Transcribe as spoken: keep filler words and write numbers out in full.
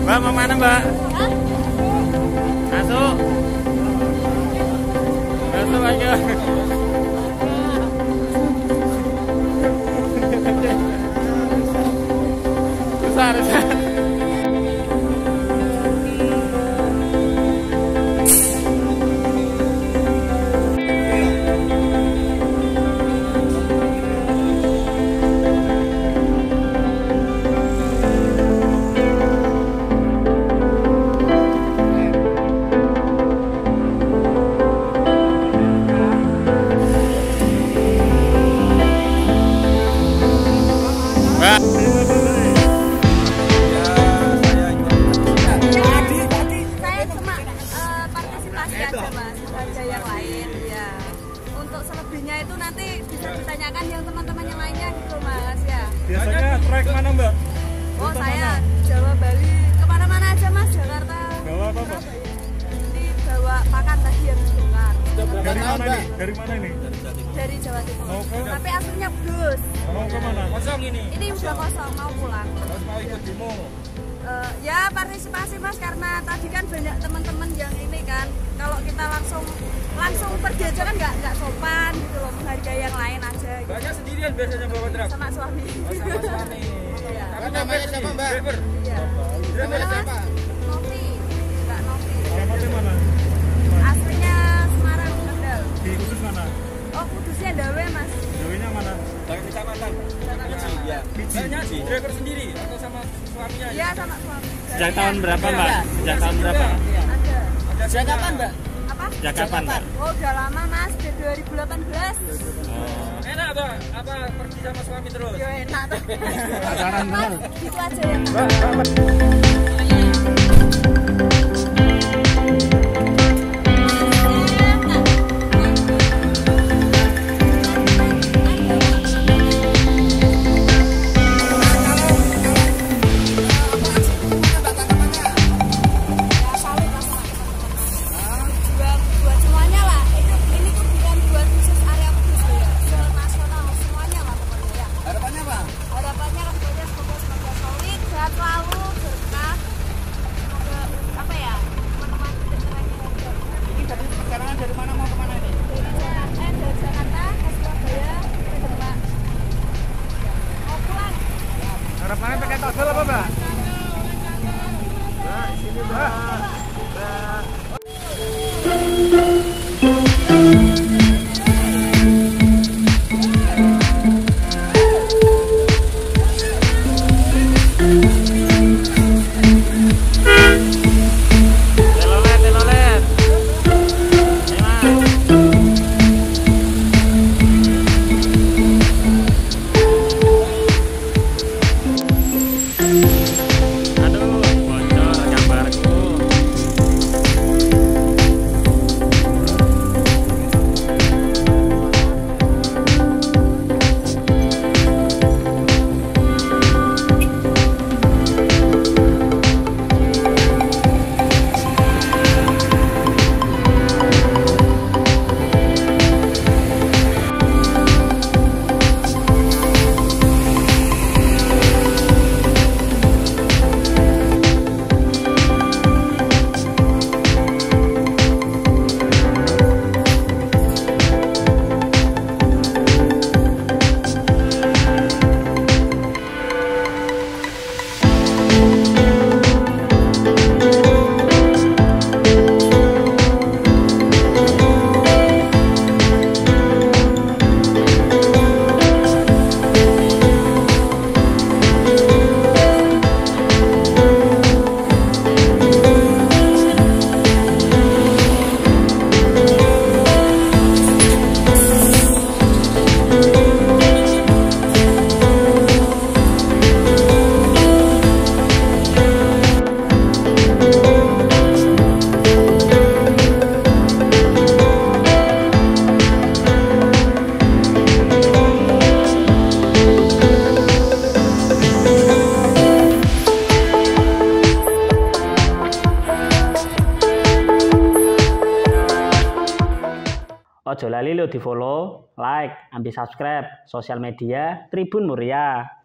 Mbak mau mana Mbak? Hah? Masuk. Masuk aja. Besar. Selebihnya itu nanti bisa ditanyakan yang teman-teman yang lainnya gitu Mas ya. Biasanya trek mana Mbak? Oh Rute saya mana? Jawa Bali kemana-mana aja Mas, Jakarta. Bawa apa Mbak? Ini bawa pakan tadi yang dibongkar. Dari mana ini? Dari mana ini? Dari Jawa Timur. Mau ke? Tapi aslinya Kudus. Mau ke mana? Kosong ini. Ini udah kosong mau pulang. Harus mau ikut demo. Uh, ya partisipasi Mas, karena tadi kan banyak teman-teman yang ini kan kalau kita langsung langsung pergi aja kan nggak nggak sopan gitu loh, menghargai yang lain aja gitu. Banyak sendirian biasanya bawa truk. Sama suami. Oh, sama suami. Iya. Kamu namanya siapa Mbak? Driver. Iya. Driver siapa? Novi, Mbak Novi. Alamatnya mana? Aslinya Semarang, Kendal. Di Kudus mana? Oh Kudusnya Dawe Mas. Dawenya mana? Dari kecamatan. Iya. Banyak driver sendiri atau sama suaminya? Iya sama suami. Sejak tahun berapa Mbak? Sejak tahun berapa? Ada. Sejak kapan Mbak? Apa? Sejak kapan Mbak? Oh udah lama Mas, dari dua ribu delapan belas. Oh. Enak apa? Apa pergi sama suami terus? Ya enak tuh. Pacaran bener. Gitu aja ya. Mbak, Mbak. Dari mana mau kemana ini? Eh, dari Jakarta ke Surabaya ke Demak. Mau pulang. Harapannya pakai togel apa Mbak? Mbak, sini Mbak. Mbak. Ojo lali lo di follow, like, ambil subscribe sosial media Tribun Muria.